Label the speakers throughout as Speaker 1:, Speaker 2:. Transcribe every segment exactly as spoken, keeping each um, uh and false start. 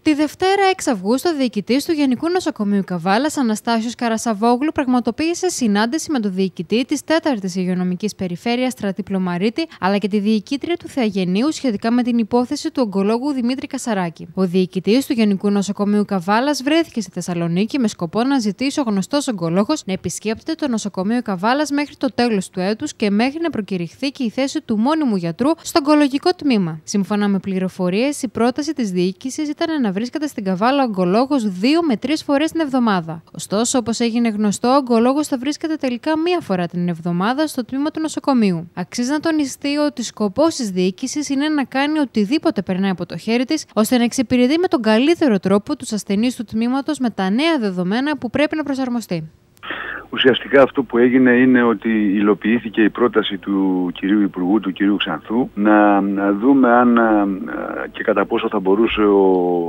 Speaker 1: Τη Δευτέρα έξι Αυγούστου, ο διοικητής του Γενικού Νοσοκομείου Καβάλας, Αναστάσιος Καρασαβόγλου, πραγματοποίησε συνάντηση με τον διοικητή της τέταρτης Υγειονομικής Περιφέρειας Στρατή Πλωμαρίτη, αλλά και τη διοικήτρια του Θεαγενείου σχετικά με την υπόθεση του ογκολόγου Δημήτρη Κασαράκη. Ο διοικητής του Γενικού Νοσοκομείου Καβάλας βρέθηκε στη Θεσσαλονίκη με σκοπό να ζητήσει ο γνωστός ογκολόγος να επισκέπτεται το νοσοκομείο Καβάλας μέχρι το τέλος του έτους και μέχρι να προκηρυχθεί και η θέση του μόνιμου γιατρού στο ογκολογικό τμήμα. Σύμφωνα με πληροφορίες, η πρόταση της διοίκησης ήταν να βρίσκεται στην Καβάλα ογκολόγος δύο με τρεις φορές την εβδομάδα. Ωστόσο, όπως έγινε γνωστό, ο ογκολόγος θα βρίσκεται τελικά μία φορά την εβδομάδα στο τμήμα του νοσοκομείου. Αξίζει να τονιστεί ότι σκοπός της διοίκησης είναι να κάνει οτιδήποτε περνάει από το χέρι της, ώστε να εξυπηρετεί με τον καλύτερο τρόπο τους ασθενείς του τμήματος με τα νέα δεδομένα που πρέπει να προσαρμοστεί.
Speaker 2: Ουσιαστικά αυτό που έγινε είναι ότι υλοποιήθηκε η πρόταση του κυρίου Υπουργού, του κυρίου Ξανθού, να, να δούμε αν και κατά πόσο θα μπορούσε ο,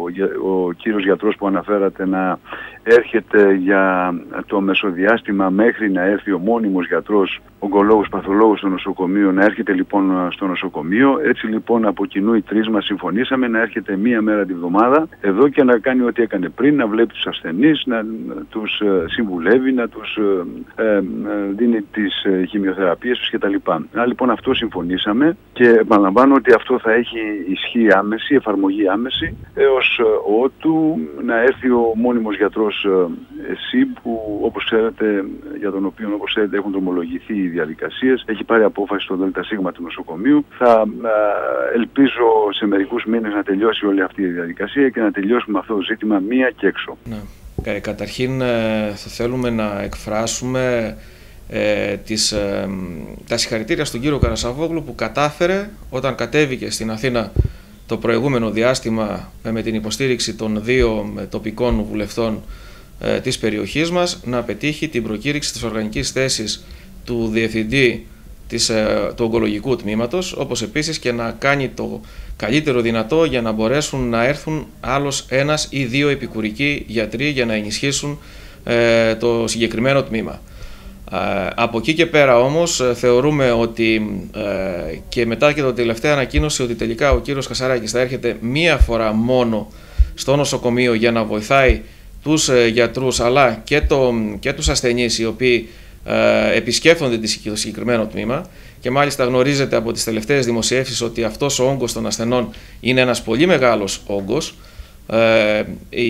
Speaker 2: ο κύριος γιατρός που αναφέρατε να έρχεται για το μεσοδιάστημα μέχρι να έρθει ο μόνιμος γιατρός, ογκολόγος, παθολόγος στο νοσοκομείο, να έρχεται λοιπόν στο νοσοκομείο. Έτσι λοιπόν από κοινού οι τρεις μας συμφωνήσαμε να έρχεται μία μέρα τη βδομάδα εδώ και να κάνει ό,τι έκανε πριν, να βλέπει τους ασθενείς, να τους συμβουλεύει, να τους ε, ε, δίνει τις ε, χημειοθεραπείες τους κτλ. Άρα λοιπόν αυτό συμφωνήσαμε και επαναλαμβάνω ότι αυτό θα έχει ισχύ άμεση, εφαρμογή άμεση, έως ε, ότου να έρθει ο μόνιμος γιατρός εσύ που όπως ξέρετε, για τον οποίο όπως ξέρετε έχουν δρομολογηθεί οι διαδικασίες, έχει πάρει απόφαση στο ΔΣ του νοσοκομείου. Θα ελπίζω σε μερικούς μήνες να τελειώσει όλη αυτή η διαδικασία και να τελειώσουμε αυτό το ζήτημα μία και έξω.
Speaker 3: Ναι. Καταρχήν θα θέλουμε να εκφράσουμε ε, τις, ε, τα συγχαρητήρια στον κύριο Καρασαβόγλου που κατάφερε όταν κατέβηκε στην Αθήνα το προηγούμενο διάστημα με την υποστήριξη των δύο τοπικών βουλευτών ε, της περιοχής μας να πετύχει την προκήρυξη της οργανικής θέσης του Διευθυντή της, ε, του ογκολογικού τμήματος, όπως επίσης και να κάνει το καλύτερο δυνατό για να μπορέσουν να έρθουν άλλος ένας ή δύο επικουρικοί γιατροί για να ενισχύσουν ε, το συγκεκριμένο τμήμα. Uh, από εκεί και πέρα όμως uh, θεωρούμε ότι uh, και μετά και το τελευταία ανακοίνωση ότι τελικά ο κύριος Κασαράκης θα έρχεται μία φορά μόνο στο νοσοκομείο για να βοηθάει τους uh, γιατρούς αλλά και, το, και τους ασθενείς οι οποίοι uh, επισκέφτονται το συγκεκριμένο τμήμα, και μάλιστα γνωρίζετε από τις τελευταίες δημοσιεύσεις ότι αυτός ο όγκος των ασθενών είναι ένας πολύ μεγάλος όγκος uh,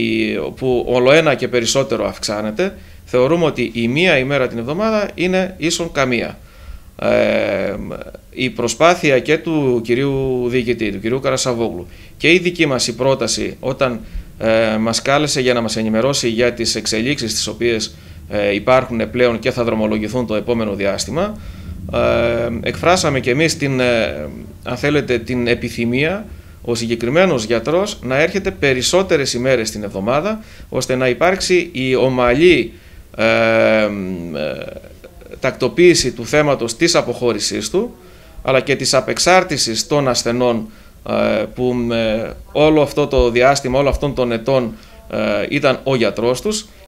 Speaker 3: που ολοένα και περισσότερο αυξάνεται. Θεωρούμε ότι η μία ημέρα την εβδομάδα είναι ίσον καμία. Ε, η προσπάθεια και του κυρίου διοικητή, του κυρίου Καρασαβόγλου, και η δική μας η πρόταση όταν ε, μας κάλεσε για να μας ενημερώσει για τις εξελίξεις τις οποίες ε, υπάρχουν πλέον και θα δρομολογηθούν το επόμενο διάστημα, ε, εκφράσαμε και εμείς την, ε, αν θέλετε, την επιθυμία ο συγκεκριμένος γιατρός να έρχεται περισσότερες ημέρες την εβδομάδα, ώστε να υπάρξει η ομαλή Ε, ε, τακτοποίηση του θέματος της αποχώρησής του, αλλά και της απεξάρτησης των ασθενών ε, που ε, όλο αυτό το διάστημα, όλο αυτών των ετών ε, ήταν ο γιατρός τους.